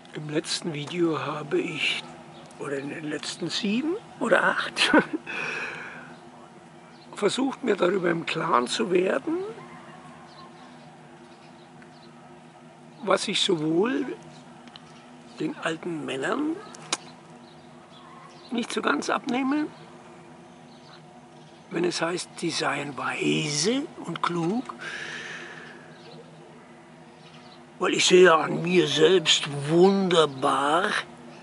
Im letzten Video habe ich, oder in den letzten 7 oder 8, versucht, mir darüber im Klaren zu werden, was ich sowohl den alten Männern nicht so ganz abnehme, wenn es heißt, die seien weise und klug, weil ich sehe an mir selbst wunderbar,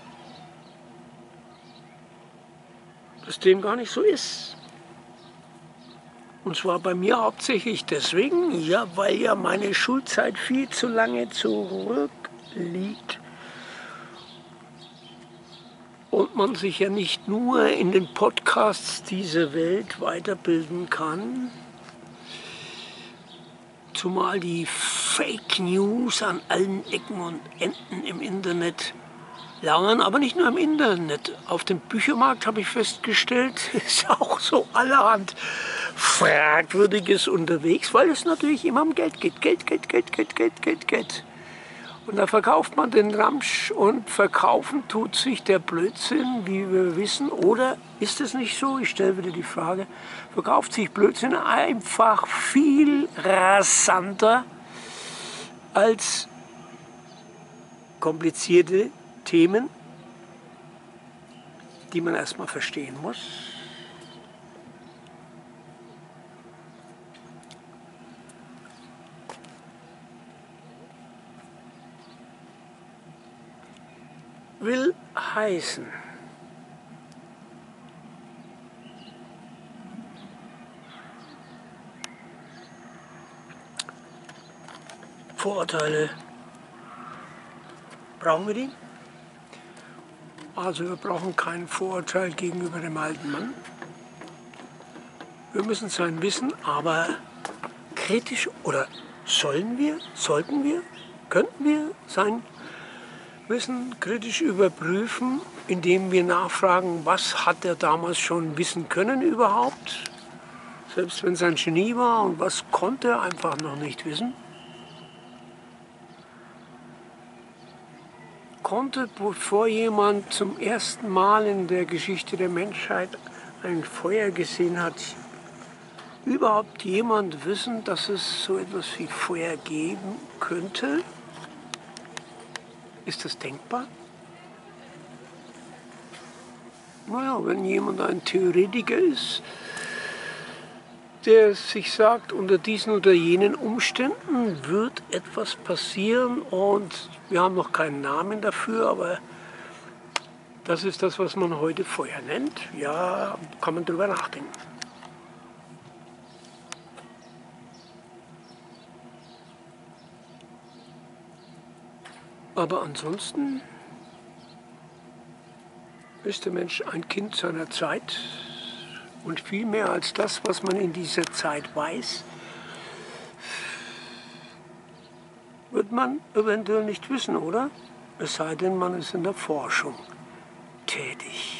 dass dem gar nicht so ist. Und zwar bei mir hauptsächlich deswegen, ja, weil ja meine Schulzeit viel zu lange zurückliegt und man sich ja nicht nur in den Podcasts dieser Welt weiterbilden kann, zumal die Fake News an allen Ecken und Enden im Internet lauern, aber nicht nur im Internet. Auf dem Büchermarkt habe ich festgestellt, ist auch so allerhand Fragwürdiges unterwegs, weil es natürlich immer um Geld geht. Geld. Und da verkauft man den Ramsch und verkaufen tut sich der Blödsinn, wie wir wissen. Oder ist es nicht so? Ich stelle wieder die Frage, verkauft sich Blödsinn einfach viel rasanter als komplizierte Themen, die man erstmal verstehen muss? Will heißen, Vorurteile, brauchen wir die? Also wir brauchen kein Vorurteil gegenüber dem alten Mann. Wir müssen sein Wissen aber kritisch, oder sollten wir, könnten wir sein Wissen kritisch überprüfen, indem wir nachfragen, was hat er damals schon wissen können überhaupt, selbst wenn es ein Genie war, und was konnte er einfach noch nicht wissen. Konnte, bevor jemand zum ersten Mal in der Geschichte der Menschheit ein Feuer gesehen hat, überhaupt jemand wissen, dass es so etwas wie Feuer geben könnte? Ist das denkbar? Naja, wenn jemand ein Theoretiker ist, der sich sagt, unter diesen oder jenen Umständen wird etwas passieren und wir haben noch keinen Namen dafür, aber das ist das, was man heute Feuer nennt. Ja, kann man drüber nachdenken. Aber ansonsten ist der Mensch ein Kind seiner Zeit und viel mehr als das, was man in dieser Zeit weiß, wird man eventuell nicht wissen, oder? Es sei denn, man ist in der Forschung tätig.